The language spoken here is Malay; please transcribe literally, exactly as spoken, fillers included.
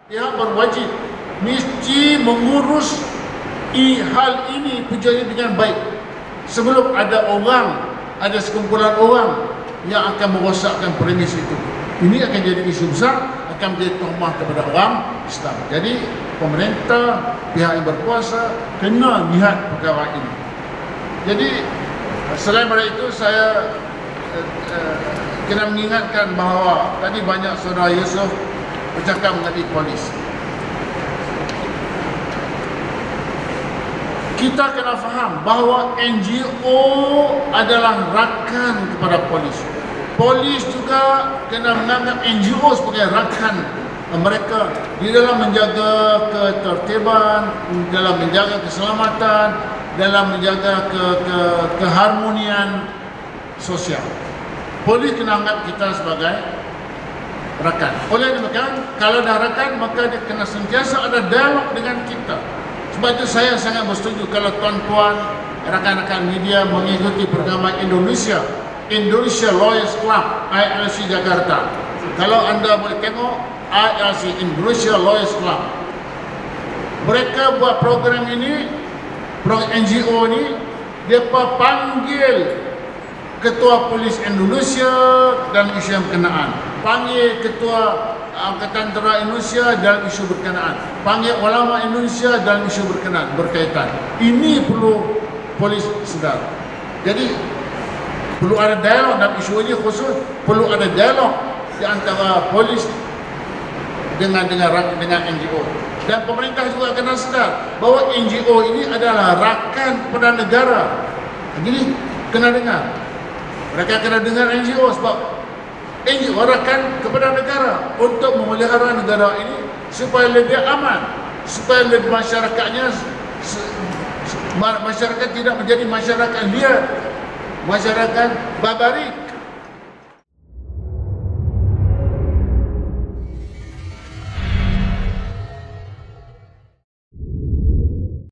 Pihak berwajib mesti mengurus i hal ini tujuannya dengan baik sebelum ada orang, ada sekumpulan orang yang akan merosakkan premis itu. Ini akan jadi isu besar, akan menjadi tuhmah kepada orang Islam. Jadi pemerintah, pihak yang berkuasa kena lihat perkara ini. Jadi selain daripada itu, saya uh, uh, kena mengingatkan bahawa tadi banyak saudara Yusof bercakap mengenai polis. Kita kena faham bahawa N G O adalah rakan kepada polis. Polis juga kena menganggap N G O sebagai rakan mereka di dalam menjaga ketertiban, dalam menjaga keselamatan, dalam menjaga ke, ke, keharmonian sosial. Polis kena anggap kita sebagai rakan. Oleh demikian, kalau dah rakan, maka dia kena sentiasa ada dialog dengan kita. Sebab itu saya sangat bersetuju kalau tuan-tuan, rakan-rakan media mengikuti program Indonesia Indonesia Lawyers Club I L C Jakarta. Kalau anda boleh tengok I L C Indonesia Lawyers Club, mereka buat program ini, program N G O ni, dia panggil Ketua Polis Indonesia dan isu yang berkenaan, panggil Ketua Angkatan Tentera Indonesia dalam isu berkenaan, panggil ulama Indonesia dalam isu berkenaan berkaitan. Ini perlu polis sedar. Jadi perlu ada dialog dalam isu ini khusus, perlu ada dialog di antara polis dengan dengan dengan N G O. Dan pemerintah juga kena sedar bahawa N G O ini adalah rakan kepada negara. Jadi kena dengar. Mereka kena dengar N G O sebab N G O rakan kepada negara untuk memelihara negara ini supaya lebih aman, supaya lebih masyarakatnya masyarakat tidak menjadi masyarakat liar, masyarakat barbarik.